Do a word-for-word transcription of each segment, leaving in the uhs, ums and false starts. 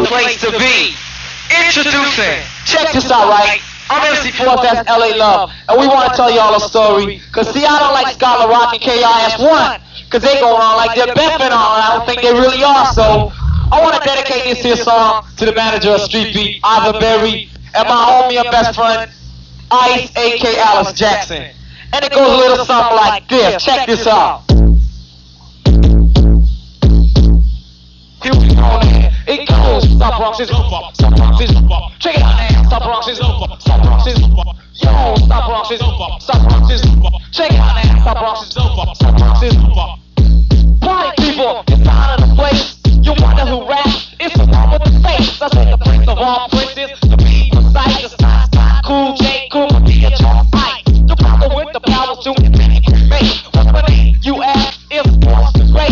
place to be. Introducing, check this out, right? I'm M C Force, that's L A Love, and we want to tell y'all a story. Cause see, I don't like Scholar Rock and K R S One, cause they go on like they're bepping on, and I don't think they really are. So I want to dedicate this here song to the manager of Street Beat, Ivan Berry, and my homie and best friend, Ice, A K Alice Jackson. And it goes a little something like this. Check this out. Here we go, man. It goes. South Bronx is over. South Bronx is over. Check it out, man. South Bronx is over. South Bronx is over. Yo, South Bronx is over. South Bronx is over. Check it out, man. South Bronx is over. South Bronx is over. Party people, it's out of the place. You wonder who raps? It's the one with the face. I say the prince of all princes. The beat, the sight, the style, style. Cool J, cool, be a chalk fight. The brother with the powers to make. What's my name? You ask if Force is great.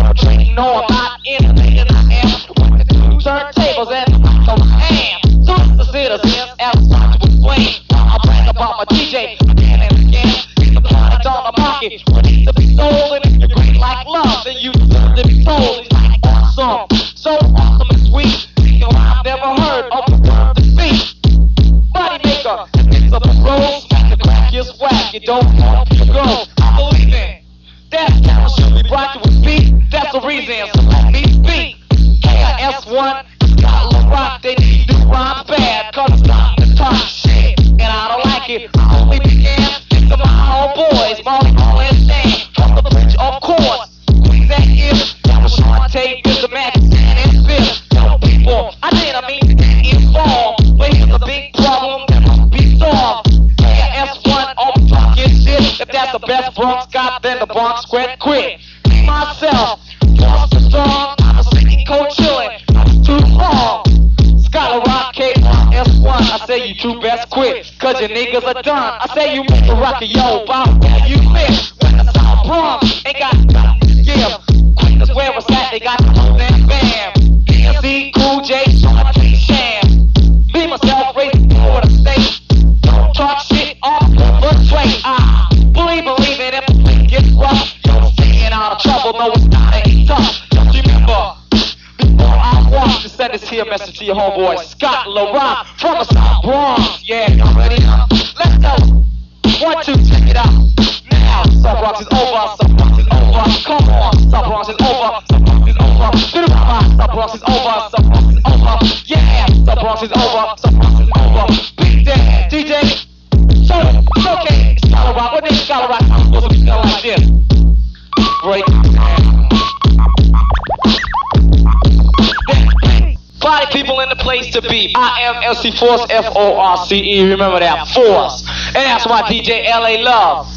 No, I'm not in it. I am with the two turntables and so I am. So the citizens outside to explain. I brag about my D J again and again. The product on the market needs to be sold, and if you're great like love, then you deserve to be told. It's like awesome, so awesome and sweet. You know, I've never heard of the word defeat. Money maker, it's a rose. The crack is whack. You don't help your girls. I believe in. That's how it should be brought to a beat. That's the reason. So let me speak. K R S One, Scotland Rock. They need new rhymes bad, cause it's not the talk shit. And I don't like it. I only began to my homeboys, Molly, Molly, and Stan. From the bridge, of course. That is, that was Sean Tate, with the magazine and fifth. Tell people, I didn't mean to inform, but here's a big problem that must be solved. K R S One, all the talking shit. If that's the best Bronx got, then the Bronx square quit. Me, myself, lost the strong, I'm a singing cold chillin', too long. Scholar Rock, K R S One, I say you two best quit, cause your niggas are done. I say you make the rock a yo, about where you live. When the South Bronx ain't got nothing to give. Queen is where it's at, they got the whole damn bam. M C, Cool J, Sean T, Sham. Me, myself, racing for the state. Don't talk shit off the tray. I believe, believe it, if it gets rough, you're staying out of trouble, no, it's not ain't tough. Don't you remember, before I walk, to send this here message to your homeboy, Scott LaRock, from the South Bronx. Yeah, you ready? Let's go. One, two, check it out. Now, South Bronx is over, South Bronx is over. Come on, South Bronx is over, South Bronx is over. South Bronx is over, South Bronx is over. Yeah, South Bronx is over, South Bronx is over. Beat that, D J. So, it's okay, Scholar Rock, what name Scholar Rock? I'm supposed to be spelled like this. Break. Party people in the place to be. I am M C Force, F O R C E, remember that, Force. And that's my D J L A Love.